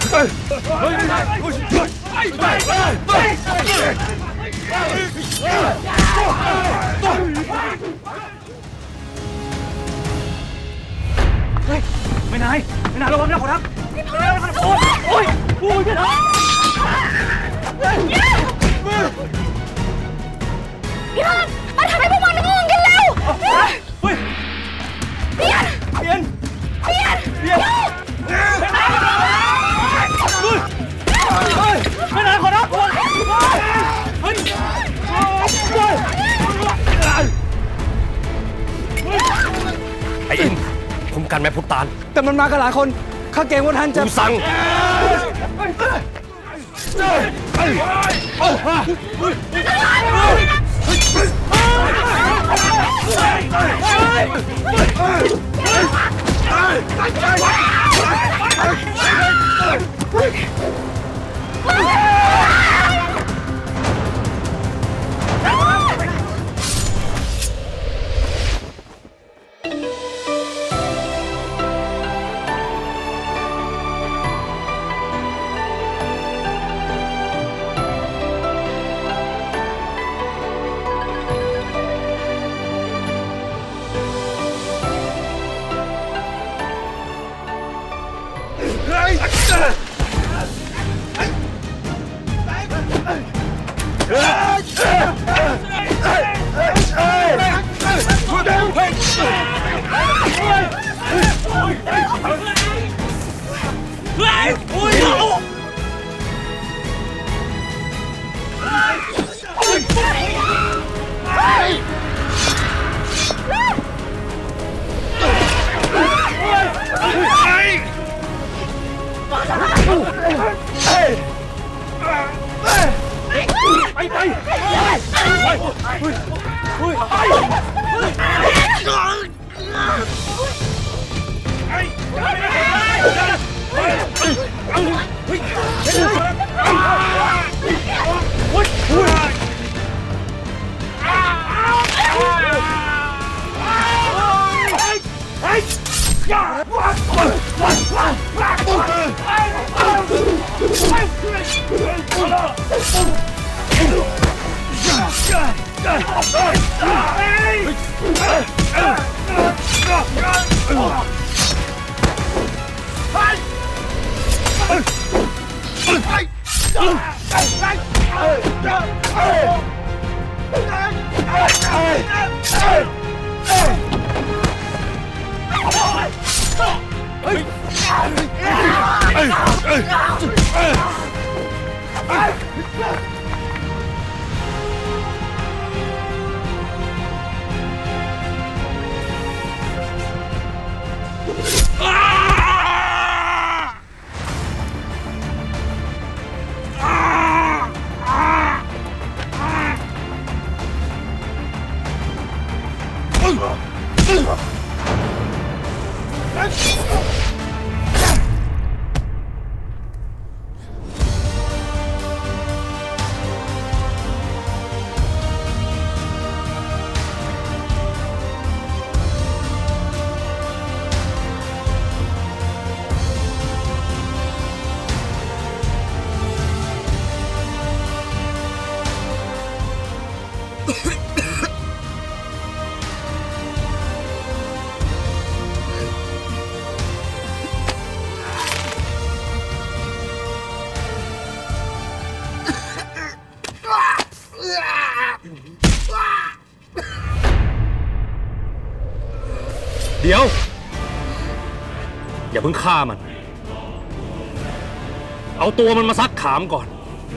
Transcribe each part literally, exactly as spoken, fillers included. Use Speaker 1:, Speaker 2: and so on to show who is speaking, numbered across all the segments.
Speaker 1: ไม่นายไม่นายระวังนะขอรับโอ้ยโอ้ยโอ้ยไม่นาย
Speaker 2: พี่นายมาทำให้พวกมันงงกันแล้ว
Speaker 1: เฮ้ยเปลี่ยนเปลี่ยนเปลี่ยนเปลี่ยนไม่นายไม่นายขอรับเฮ้ย
Speaker 3: ไอ้อินคุ้มกันแม่พุทธตาล
Speaker 1: แต่มันมากันหลายคนข้าเกรงว่าท่านจะ
Speaker 3: สั่งไปไปเดี๋ยวอย่าเพิ่งฆ่ามันเอาตัวมันมาซักขามก่อน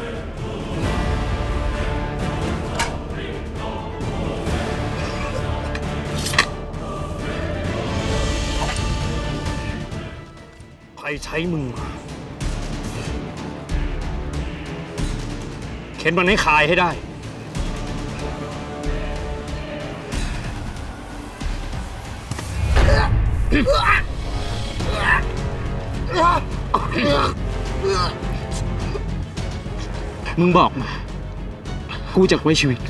Speaker 3: ใครใช้มึงเข็นมันให้คายให้ได้มึงบอกมากูจะไว้ชีวิต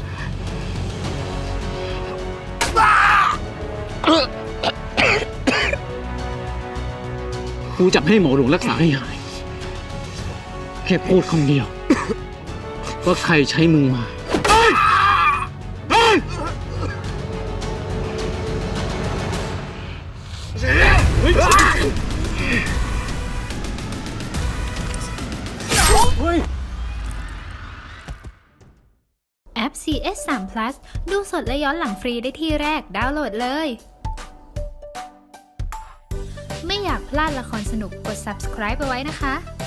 Speaker 3: กูจะให้หมอหลวงรักษาให้หายค่พูดคำเดียว ว่าใครใช้มึงมา
Speaker 4: แอป ซี เอส ทรี พลัส ดูสดและย้อนหลังฟรีได้ที่แรกดาวน์โหลดเลย ไม่อยากพลาดละครสนุกกด ซับสไครบ์ เอาไว้นะคะ